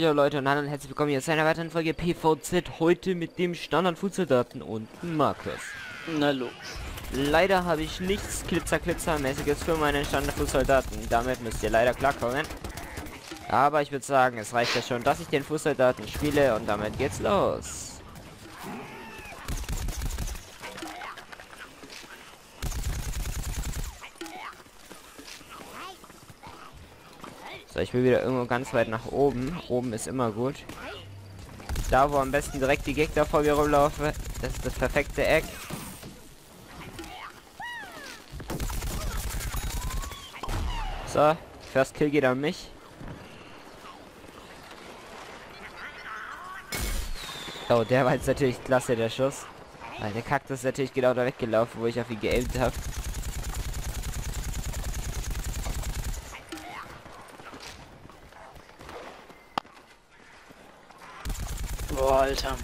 Jo Leute und hallo und herzlich willkommen hier zu einer weiteren Folge PvZ, heute mit dem Standard-Fußsoldaten und Markus. Na los. Leider habe ich nichts Glitzer-Glitzer-mäßiges für meinen Standard-Fußsoldaten, damit müsst ihr leider klarkommen. Aber ich würde sagen, es reicht ja schon, dass ich den Fußsoldaten spiele und damit geht's los. So, ich will wieder irgendwo ganz weit nach oben. Oben ist immer gut. Da, wo am besten direkt die Gegner vor mir rumlaufen. Das ist das perfekte Eck. So, First Kill geht an mich. Oh, der war jetzt natürlich klasse, der Schuss. Weil der Kaktus ist natürlich genau da weggelaufen, wo ich auf ihn geaimt habe. Boah, Alter.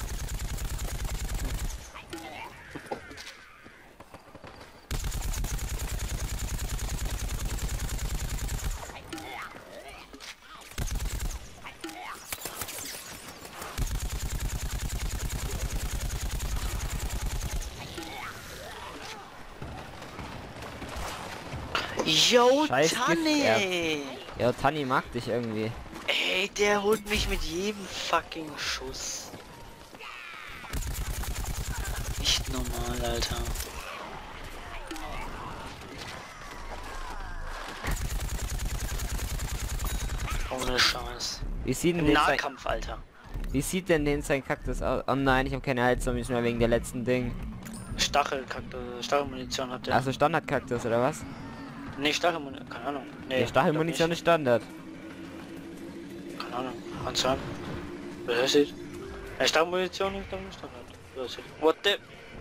Yo, Scheiß Tanni! Ja, Tanni mag dich irgendwie. Ey, der holt mich mit jedem fucking Schuss. Nicht normal, Alter. Ohne Scheiß. Wie sieht denn Im den sein, Nahkampf, Alter. wie sieht denn den sein Kaktus aus? Oh nein, ich habe keine Heilzombies mehr wegen der letzten Ding. Stachelmunition hat der. Also Standard-Kaktus oder was? Nee, Stachelmunition, keine Ahnung. Nee, Die Stachelmunition ist Standard. keine Ahnung. Kann sein. Was heißt das? Ja, Stachelmunition ist dann nicht Standard. Was ist das? What the?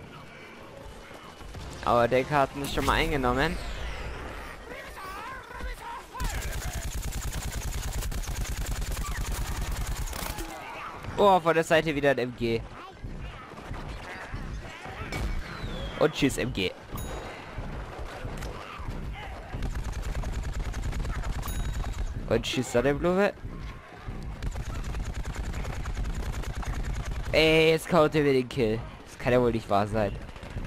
Aber der Karten ist schon mal eingenommen. Oh, von der Seite wieder ein MG. Und tschüss, MG. Und tschüss, Sonnenblume. Ey, jetzt kaut er mir den Kill. Das kann ja wohl nicht wahr sein.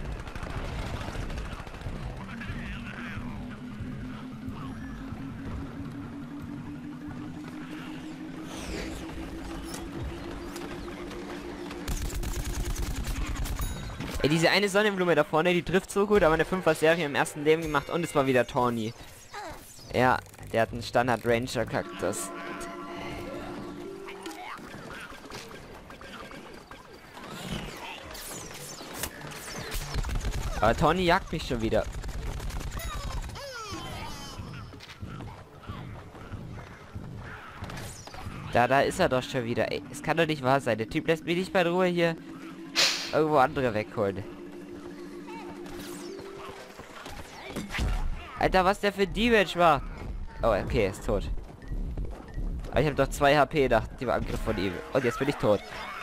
Ey, diese eine Sonnenblume da vorne, die trifft so gut, aber eine 5er Serie im ersten Leben gemacht und es war wieder Tawny. Ja, der hat einen Standard Ranger Kaktus. Aber Tawny jagt mich schon wieder. Da ist er doch schon wieder. Ey, es kann doch nicht wahr sein. Der Typ lässt mich nicht bei Ruhe hier irgendwo andere wegholen. Alter, was der für Damage war. Oh, okay, er ist tot. Aber ich habe doch 2 HP nach dem Angriff von ihm. Und jetzt bin ich tot.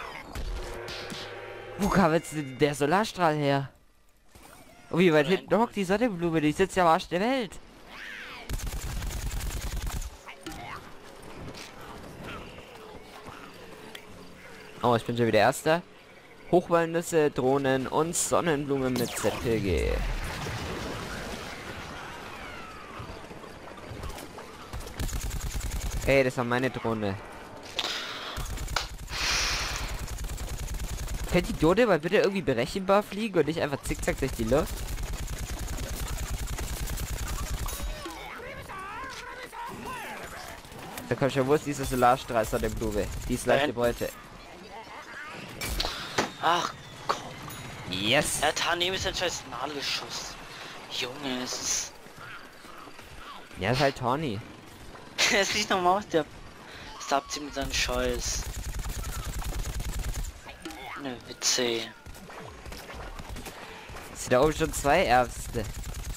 Wo kam jetzt der Solarstrahl her? Oh, wie weit hinten hockt die Sonnenblume? Die sitzt ja am Arsch der Welt. Oh, ich bin schon wieder Erster. Hochwalnüsse, Drohnen und Sonnenblumen mit ZPG. Ey, das war meine Drohne. Könnt die Drohne mal bitte irgendwie berechenbar fliegen und nicht einfach zickzack durch die Luft? Da kommt schon, wo ist diese Solarstrahl der Blume? Die ist leichte Beute. Ach komm. Yes! Ja, Tanni ist ein scheiß Nadelsschuss. Junge, es ist. Ja, ist halt Tawny. Es ist nicht normal, der stoppt sie mit seinem Scheiß. Ne Witze. Sind da oben schon 2 Ärzte.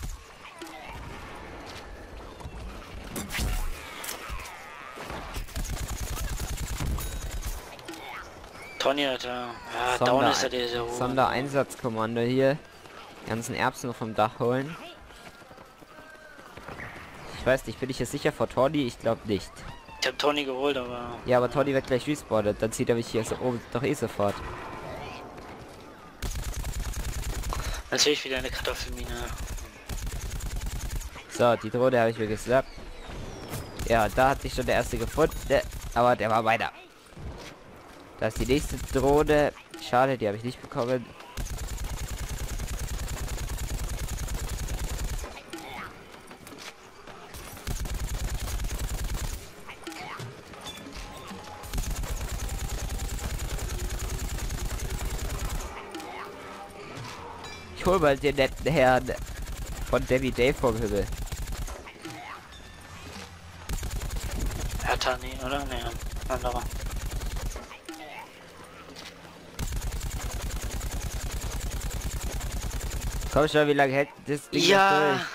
Tawny, Alter. Ja, down ist er der so. Sondereinsatzkommando hier. Die ganzen Erbsen vom Dach holen. Ich weiß nicht, bin ich jetzt sicher vor Tawny? Ich glaube nicht. Ich hab Tony geholt, aber... Ja, aber Tony wird gleich respawnet. Dann zieht er mich hier so oben doch eh sofort. Dann sehe ich wieder eine Kartoffelmine. So, die Drohne habe ich mir gesnappt. Ja, da hat sich schon der erste gefunden. Aber der war weiter. Da ist die nächste Drohne. Schade, die habe ich nicht bekommen. Ich hol mal den netten Herrn von Debbie Dave vom Himmel. Hertani, oder? Ne, anderer. Komm schon, wie lange hält das Ding noch Ja! durch?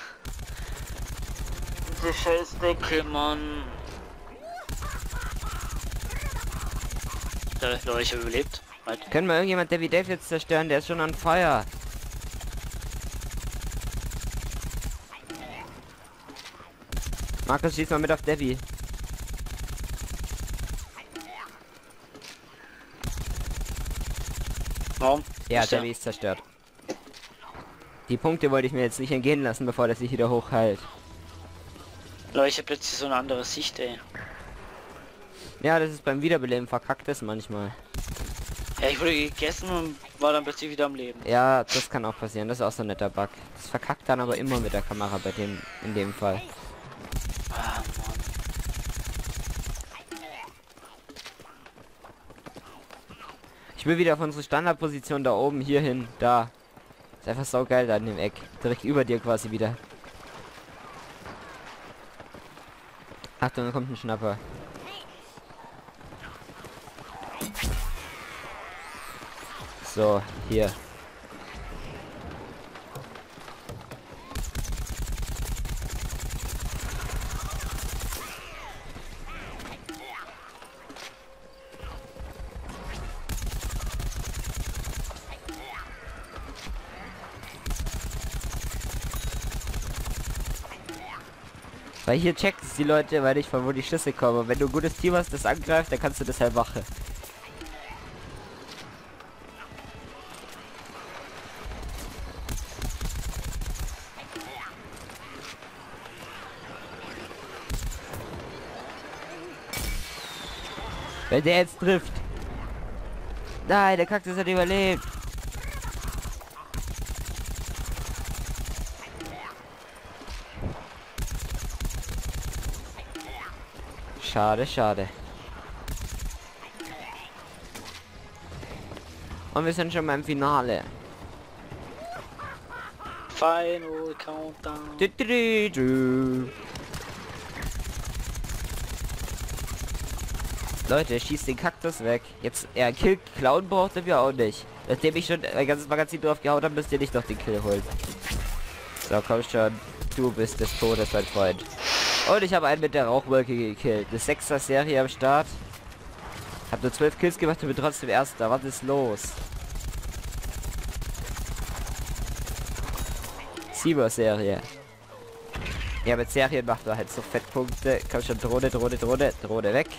Diese scheiß Deckel, Mann! Leute, ich habe überlebt. Halt. Können wir irgendjemand Debbie Dave jetzt zerstören? Der ist schon an Feuer. Markus, schieß mal mit auf Debbie. Warum? Ja, Ist der- Debbie ist zerstört. Die Punkte wollte ich mir jetzt nicht entgehen lassen, bevor der sich wieder hochheilt. Leute, ich habe plötzlich so eine andere Sicht, ey. Ja, das ist beim Wiederbeleben verkackt das manchmal. Ja, ich wurde gegessen und war dann plötzlich wieder am Leben. Ja, das kann auch passieren. Das ist auch so ein netter Bug. Das verkackt dann aber immer mit der Kamera bei dem, in dem Fall. Ah, Mann. Ich will wieder auf unsere Standardposition da oben hier hin. Da. Ist einfach so geil da in dem Eck. Direkt über dir quasi wieder. Achtung, da kommt ein Schnapper. So, hier. Weil hier checkt es die Leute, weil ich von wo die Schüsse kommen. Und wenn du ein gutes Team hast, das angreift, dann kannst du das halt machen. Wenn der jetzt trifft. Nein, der Kaktus hat überlebt. Schade, schade. Und wir sind schon beim Finale. Final Countdown. Du, du, du, du. Leute, schießt den Kaktus weg. Jetzt, er Kill klauen brauchte wir auch nicht. Nachdem ich schon ein ganzes Magazin drauf gehauen habe, müsst ihr nicht noch den Kill holen. So, komm schon. Du bist des Todes, mein Freund. Und ich habe einen mit der Rauchwolke gekillt. Eine 6er Serie am Start. Hab nur 12 Kills gemacht und bin trotzdem Erster. Was ist los? 7er Serie. Ja, mit Serien macht man halt so Fettpunkte. Komm schon, Drohne, Drohne, Drohne. Drohne weg.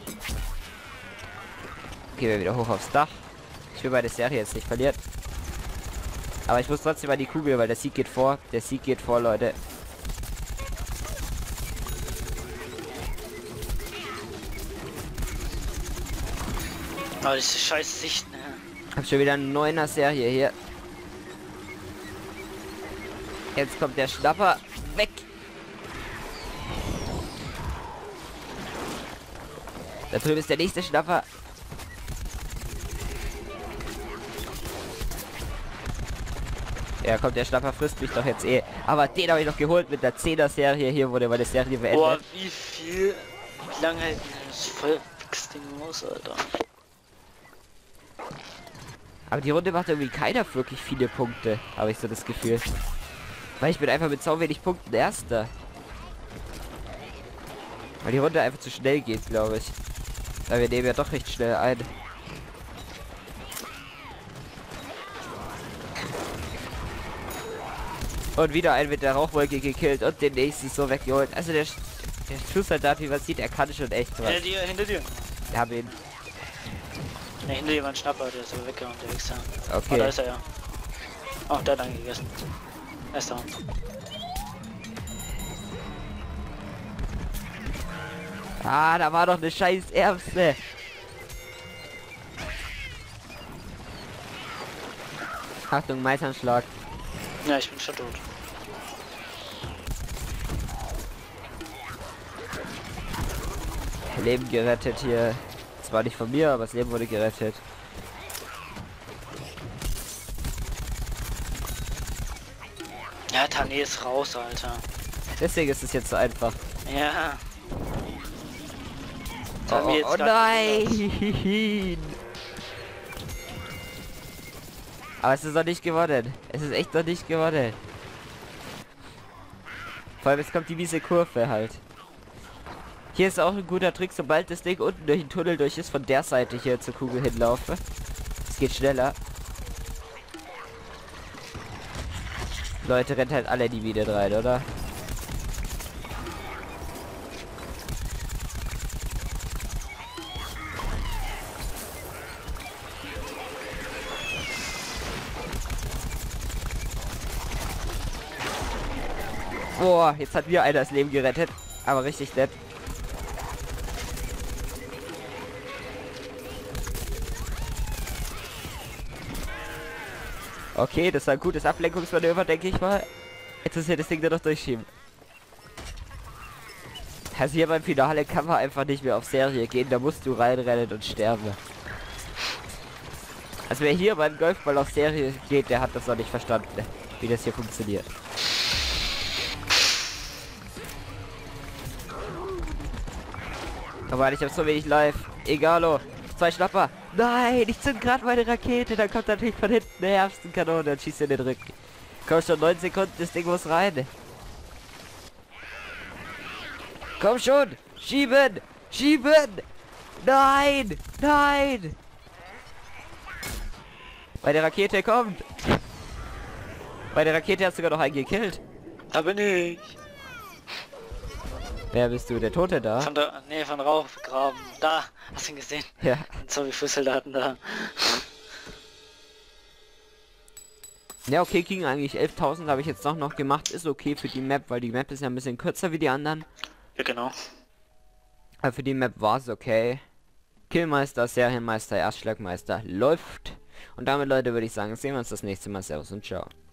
Gehen wir wieder hoch aufs Dach. Ich will meine Serie jetzt nicht verlieren. Aber ich muss trotzdem mal die Kugel, weil der Sieg geht vor. Der Sieg geht vor, Leute. Oh, diese scheiß Sicht, ne? Hab schon wieder eine 9er Serie hier. Jetzt kommt der Schnapper weg. Da drüben ist der nächste Schnapper. Ja, kommt der Schnapper, frisst mich doch jetzt eh. Aber den habe ich noch geholt mit der 10er Serie. Hier wurde meine Serie beendet. Boah, wie lange hält das Volksding aus, Alter? Aber die Runde macht irgendwie keiner wirklich viele Punkte, habe ich so das Gefühl. Weil ich bin einfach mit so wenig Punkten Erster. Weil die Runde einfach zu schnell geht, glaube ich. Weil wir nehmen ja doch recht schnell ein. Und wieder ein mit der Rauchwolke gekillt und den nächsten so weggeholt. Also Der Fußsoldat, wie man sieht, er kann schon echt was. Hinter dir. Wir haben ihn. Ne, hinter dir war ein Schnapper, der ist aber weggehauen, der Wichser. Okay. Oh, da ist er ja. Oh, der hat einen gegessen. Er ist da. Ah, da war doch eine scheiß Erbse. Achtung, Meißanschlag. Ja, ich bin schon tot. Leben gerettet hier. Zwar nicht von mir, aber das Leben wurde gerettet. Ja, Tane ist raus, Alter. Deswegen ist es jetzt so einfach. Ja. Oh nein! Aber es ist noch nicht gewonnen. Es ist echt noch nicht gewonnen. Vor allem, es kommt die miese Kurve halt. Hier ist auch ein guter Trick, sobald das Ding unten durch den Tunnel durch ist, von der Seite hier zur Kugel hinlaufe. Es geht schneller. Leute, rennt halt alle in die Mine rein, oder? Boah, jetzt hat mir einer das Leben gerettet. Aber richtig nett. Okay, das war ein gutes Ablenkungsmanöver, denke ich mal. Jetzt ist hier das Ding nur noch durchschieben. Also hier beim Finale kann man einfach nicht mehr auf Serie gehen, da musst du reinrennen und sterben. Also wer hier beim Golfball auf Serie geht, der hat das noch nicht verstanden, wie das hier funktioniert. Aber ich habe so wenig live. Egalo. 2 Schnapper. Nein, ich zünd gerade meine Rakete. Dann kommt natürlich von hinten eine Herbstenkanone und schießt in den Rücken. Komm schon, 9 Sekunden, das Ding muss rein. Komm schon. Schieben. Schieben. Nein. Nein. Meine Rakete kommt. Meine Rakete hat sogar noch einen gekillt. Da bin ich. Wer bist du? Der Tote da? Von der, nee, von Rauch begraben. Da, hast du ihn gesehen? Ja. So wie Fußsoldaten da. Ja, okay, ging eigentlich 11.000 habe ich jetzt doch noch gemacht. Ist okay für die Map, weil die Map ist ja ein bisschen kürzer wie die anderen. Ja, genau. Aber für die Map war es okay. Killmeister, Serienmeister, Erstschlagmeister läuft. Und damit, Leute, würde ich sagen, sehen wir uns das nächste Mal. Servus und ciao.